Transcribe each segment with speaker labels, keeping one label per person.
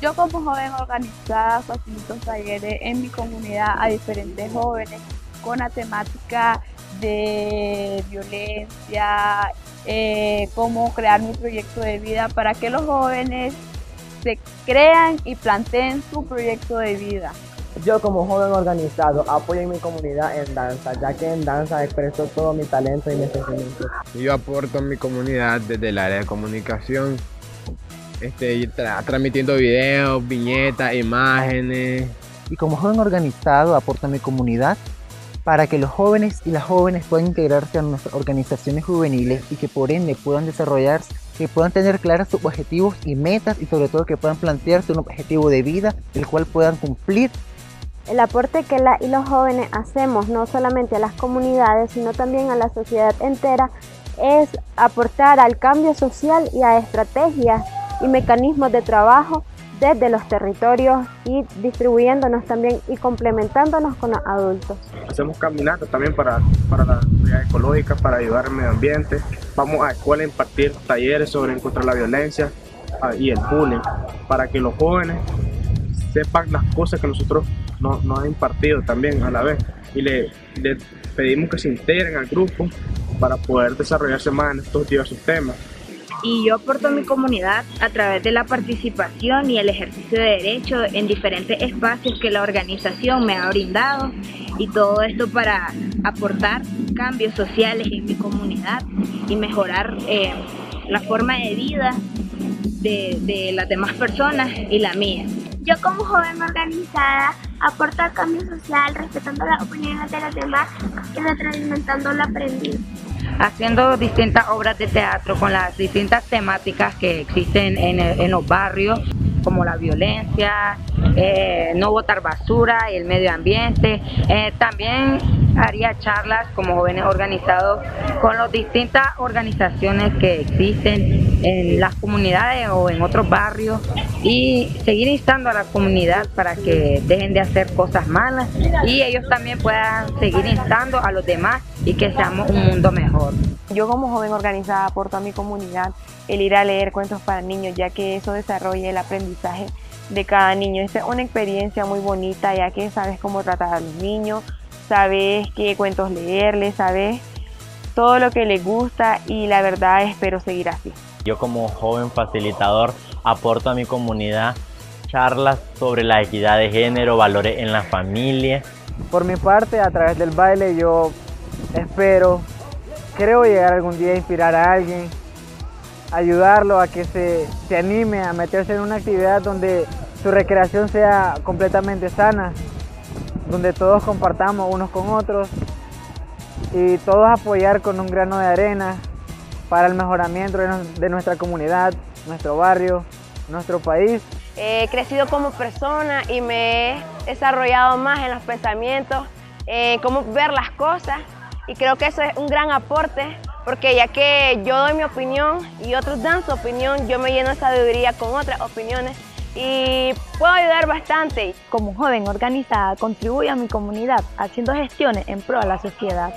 Speaker 1: Yo como joven organizada facilito talleres en mi comunidad a diferentes jóvenes con la temática de violencia, cómo crear mi proyecto de vida para que los jóvenes se crean y planteen su proyecto de vida.
Speaker 2: Yo como joven organizado apoyo en mi comunidad en danza, ya que en danza expreso todo mi talento y mis sentimientos.
Speaker 3: Yo aporto a mi comunidad desde el área de comunicación, transmitiendo videos, viñetas, imágenes.
Speaker 4: Y como joven organizado aporto a mi comunidad para que los jóvenes y las jóvenes puedan integrarse a nuestras organizaciones juveniles y que por ende puedan desarrollarse, que puedan tener claros sus objetivos y metas y sobre todo que puedan plantearse un objetivo de vida el cual puedan cumplir.
Speaker 5: El aporte que y los jóvenes hacemos no solamente a las comunidades sino también a la sociedad entera es aportar al cambio social y a estrategias y mecanismos de trabajo desde los territorios y distribuyéndonos también y complementándonos con los adultos.
Speaker 6: Hacemos caminatas también para la seguridad ecológica, para ayudar al medio ambiente. Vamos a escuelas a impartir talleres contra la violencia y el bullying, para que los jóvenes sepan las cosas que nosotros nos han impartido también a la vez. Y le pedimos que se integren al grupo para poder desarrollarse más en estos diversos temas.
Speaker 7: Y yo aporto a mi comunidad a través de la participación y el ejercicio de derechos en diferentes espacios que la organización me ha brindado, y todo esto para aportar cambios sociales en mi comunidad y mejorar la forma de vida de las demás personas y la mía.
Speaker 8: Yo como joven organizada aporto al cambio social respetando las opiniones de los demás y retroalimentando lo aprendido.
Speaker 7: Haciendo distintas obras de teatro con las distintas temáticas que existen en los barrios, como la violencia, no botar basura y el medio ambiente. También haría charlas como jóvenes organizados con las distintas organizaciones que existen en las comunidades o en otros barrios, y seguir instando a la comunidad para que dejen de hacer cosas malas y ellos también puedan seguir instando a los demás y que seamos un mundo mejor.
Speaker 9: Yo como joven organizada aporto a mi comunidad el ir a leer cuentos para niños, ya que eso desarrolla el aprendizaje de cada niño. Esta es una experiencia muy bonita, ya que sabes cómo tratar a los niños, sabes qué cuentos leerles, sabes todo lo que les gusta, y la verdad espero seguir así.
Speaker 10: Yo como joven facilitador aporto a mi comunidad charlas sobre la equidad de género, valores en la familia.
Speaker 2: Por mi parte, a través del baile yo creo llegar algún día a inspirar a alguien, ayudarlo a que se anime a meterse en una actividad donde su recreación sea completamente sana, donde todos compartamos unos con otros y todos apoyar con un grano de arena para el mejoramiento de nuestra comunidad, nuestro barrio, nuestro país.
Speaker 9: He crecido como persona y me he desarrollado más en los pensamientos, cómo ver las cosas, y creo que eso es un gran aporte, porque ya que yo doy mi opinión y otros dan su opinión, yo me lleno de sabiduría con otras opiniones y puedo ayudar bastante.
Speaker 1: Como joven organizada contribuyo a mi comunidad haciendo gestiones en pro de la sociedad.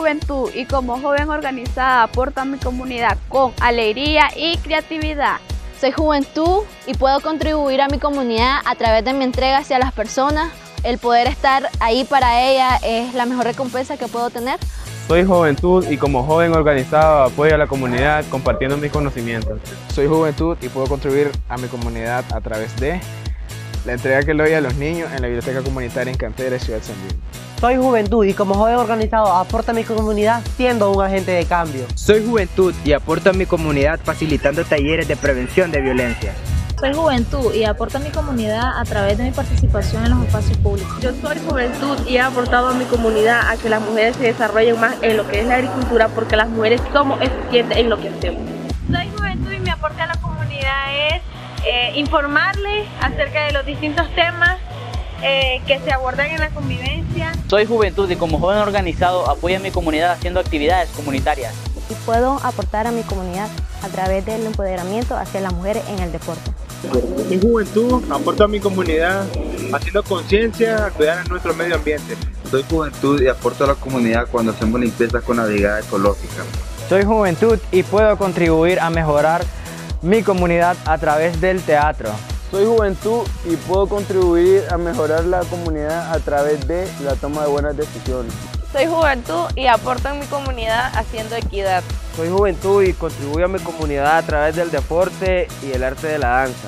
Speaker 1: juventud y como joven organizada aporto a mi comunidad con alegría y creatividad.
Speaker 11: Soy juventud y puedo contribuir a mi comunidad a través de mi entrega hacia las personas. El poder estar ahí para ella es la mejor recompensa que puedo tener.
Speaker 12: Soy juventud y como joven organizado apoyo a la comunidad compartiendo mis conocimientos.
Speaker 3: Soy juventud y puedo contribuir a mi comunidad a través de la entrega que le doy a los niños en la biblioteca comunitaria en Cantera y Ciudad San Luis.
Speaker 13: Soy juventud y como joven organizado aporto a mi comunidad siendo un agente de cambio.
Speaker 14: Soy juventud y aporto a mi comunidad facilitando talleres de prevención de violencia.
Speaker 15: Soy juventud y aporto a mi comunidad a través de mi participación en los espacios públicos.
Speaker 16: Yo soy juventud y he aportado a mi comunidad a que las mujeres se desarrollen más en lo que es la agricultura porque las mujeres somos eficientes en lo que hacemos.
Speaker 17: Soy juventud y mi aporte a la comunidad es informarles acerca de los distintos temas que se abordan en la convivencia.
Speaker 18: Soy juventud y como joven organizado apoyo a mi comunidad haciendo actividades comunitarias.
Speaker 5: Y puedo aportar a mi comunidad a través del empoderamiento hacia las mujeres en el deporte.
Speaker 6: Soy juventud, aporto a mi comunidad haciendo conciencia a cuidar a nuestro medio ambiente.
Speaker 19: Soy juventud y aporto a la comunidad cuando hacemos limpieza con la brigada ecológica.
Speaker 2: Soy juventud y puedo contribuir a mejorar mi comunidad a través del teatro.
Speaker 12: Soy juventud y puedo contribuir a mejorar la comunidad a través de la toma de buenas decisiones.
Speaker 9: Soy juventud y aporto en mi comunidad haciendo equidad.
Speaker 12: Soy juventud y contribuyo a mi comunidad a través del deporte y el arte de la danza.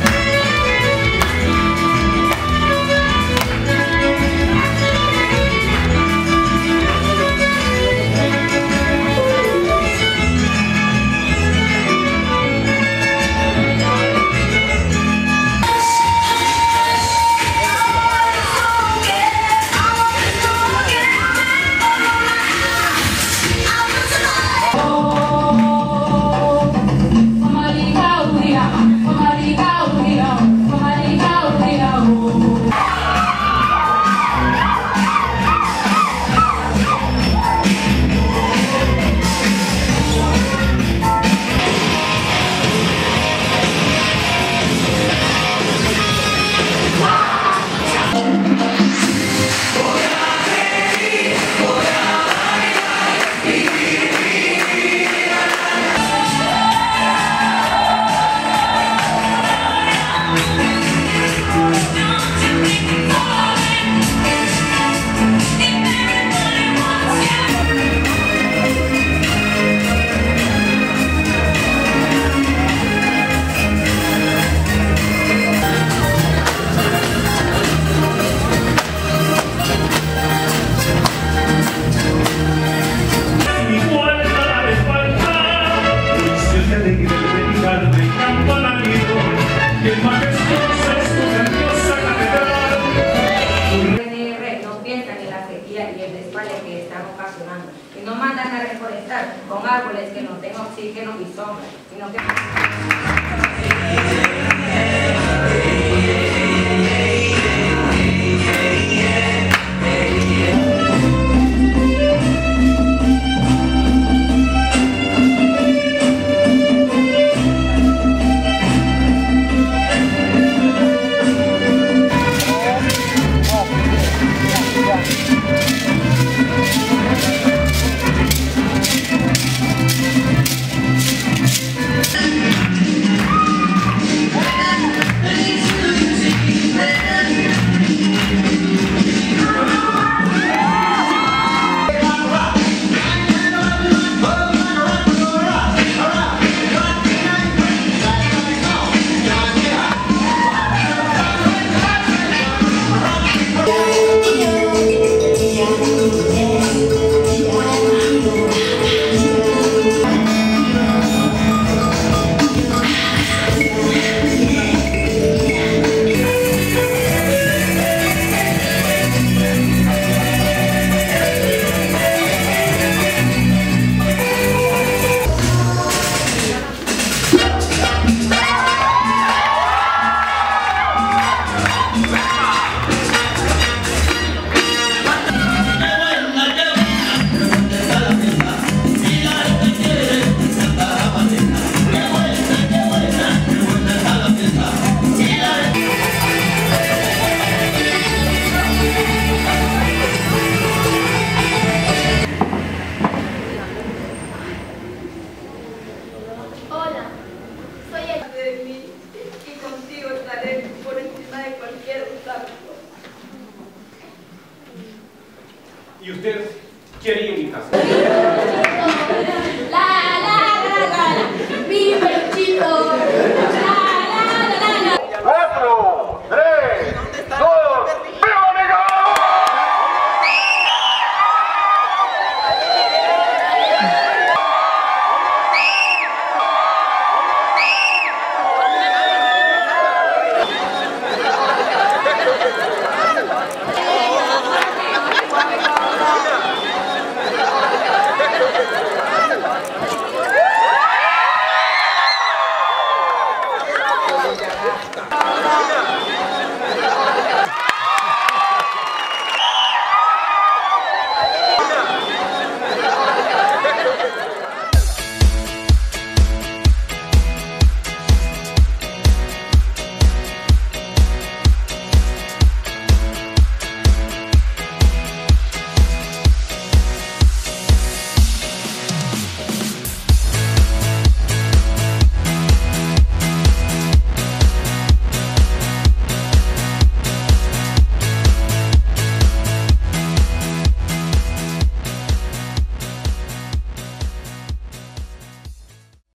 Speaker 7: Y no mandan a reforestar con árboles que no tengan oxígeno y sombra, sino que